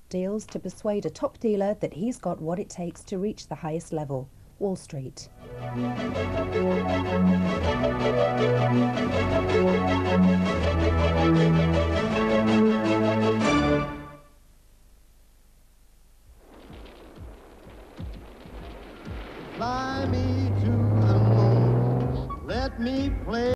Deals to persuade a top dealer that he's got what it takes to reach the highest level, Wall Street. Fly me to the moon, let me play